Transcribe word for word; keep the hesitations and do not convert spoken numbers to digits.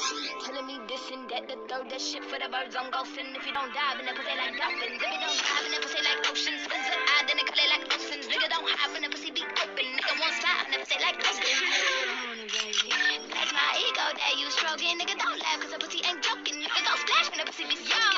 Telling me this and that, the third, that shit for the birds I'm golfing. If you don't dive in the pussy like dolphins, if you don't dive in the pussy like oceans, spins an eye, then they call it like oceans. Nigga don't hide when the pussy be open. Nigga won't smile, never say like ocean. That's my ego that you stroking. Nigga don't laugh cause the pussy ain't joking. Nigga don't splash when the pussy be soaking.